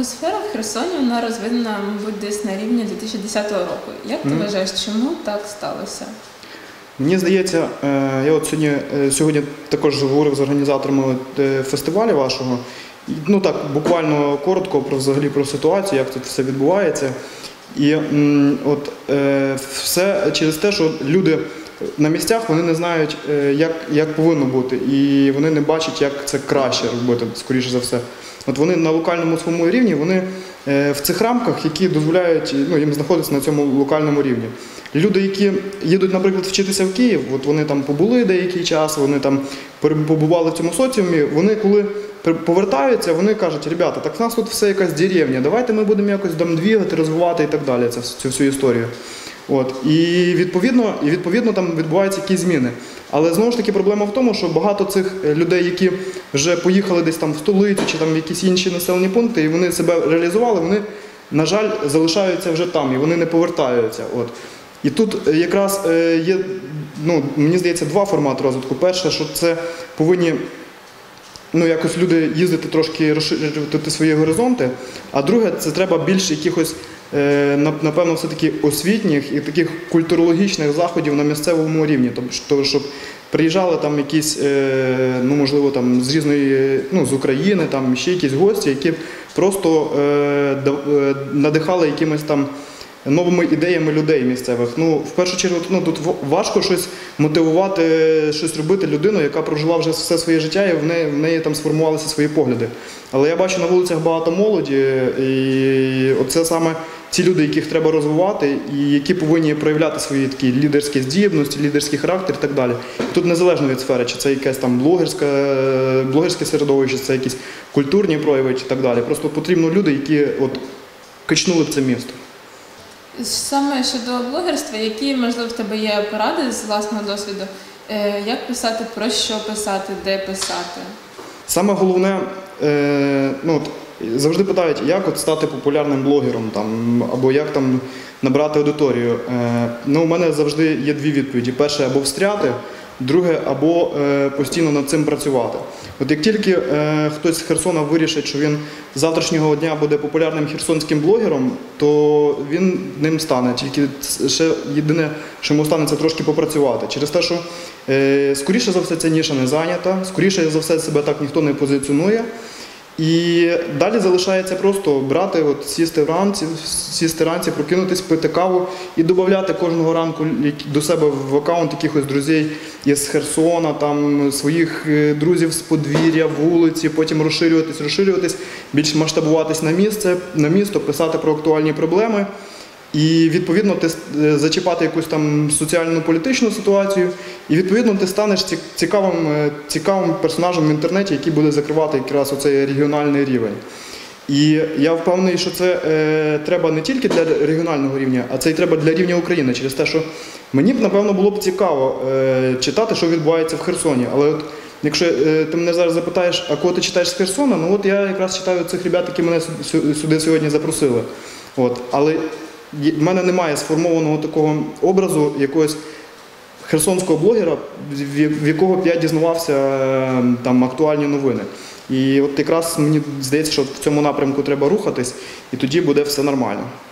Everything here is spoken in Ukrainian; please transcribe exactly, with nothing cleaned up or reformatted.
блогосфера в Херсоні, вона розвинена, мабуть, десь на рівні дві тисячі десятого року. Як ти Мгм. вважаєш, чому так сталося? Мені здається, е, я от сьогодні, е, сьогодні також говорив з організаторами от, е, фестивалю вашого. І, ну так, буквально коротко про взагалі про ситуацію, як тут все відбувається. І м, от е, все через те, що люди на місцях вони не знають, е, як, як повинно бути, і вони не бачать, як це краще робити, скоріше за все. От вони на локальному своєму рівні, вони е, в цих рамках, які дозволяють, ну, їм знаходитися на цьому локальному рівні. Люди, які їдуть, наприклад, вчитися в Київ, от вони там побули деякий час, вони там побували в цьому соціумі, вони коли повертаються, вони кажуть, ребята, так в нас тут все якась деревня, давайте ми будемо якось там двігати, розвивати і так далі, цю, цю всю історію. От. І відповідно, і відповідно там відбуваються якісь зміни. Але знову ж таки проблема в тому, що багато цих людей, які вже поїхали десь там в столицю чи там в якісь інші населені пункти, і вони себе реалізували, вони, на жаль, залишаються вже там, і вони не повертаються. От. І тут якраз є, ну, мені здається, два формати розвитку. Перше, що це повинні, ну, якось люди їздити трошки, розширити свої горизонти, а друге, це треба більше якихось, напевно, все-таки освітніх і таких культурологічних заходів на місцевому рівні, тобто, щоб приїжджали там якісь, ну, можливо, там з різної, ну, з України, там ще якісь гості, які просто надихали якимось там новими ідеями людей місцевих. Ну, в першу чергу, ну, тут важко щось мотивувати, щось робити людину, яка прожила вже все своє життя, і в неї, в неї там сформувалися свої погляди. Але я бачу на вулицях багато молоді, і оце саме ті люди, яких треба розвивати, і які повинні проявляти свої такі лідерські здібності, лідерський характер і так далі. Тут незалежно від сфери, чи це якесь там блогерське, блогерське середовище, чи це якісь культурні прояви і так далі. Просто потрібно люди, які от качнули в це місто. Саме щодо блогерства, які, можливо, в тебе є поради з власного досвіду? Як писати, про що писати, де писати? Саме головне, ну, от, завжди питають, як от стати популярним блогером, там, або як там набрати аудиторію. Ну, у мене завжди є дві відповіді. Перше, або встряти, друге, або е, постійно над цим працювати. От як тільки е, хтось з Херсона вирішить, що він з завтрашнього дня буде популярним херсонським блогером, то він ним стане. Тільки ще єдине, що йому стане, це трошки попрацювати. Через те, що е, скоріше за все ця ніша не зайнята, скоріше за все себе так ніхто не позиціонує. І далі залишається просто брати, от, сісти вранці, сісти вранці, прокинутись, пити каву і додати кожного ранку до себе в аккаунт якихось друзів із Херсона, там, своїх друзів з подвір'я, вулиці, потім розширюватись, розширюватись, більш масштабуватись на місце, на місто, писати про актуальні проблеми. І, відповідно, ти зачіпати якусь там соціально-політичну ситуацію, і, відповідно, ти станеш цікавим, цікавим персонажем в інтернеті, який буде закривати якраз оцей регіональний рівень. І я впевнений, що це е, треба не тільки для регіонального рівня, а це і треба для рівня України, через те, що мені б, напевно, було б цікаво е, читати, що відбувається в Херсоні. Але от, якщо е, ти мене зараз запитаєш, а кого ти читаєш з Херсона, ну от я якраз читаю цих ребят, які мене сюди сьогодні запросили. От. Але в мене немає сформованого такого образу якогось херсонського блогера, в якого б я дізнавався там актуальні новини. І от якраз мені здається, що в цьому напрямку треба рухатись, і тоді буде все нормально.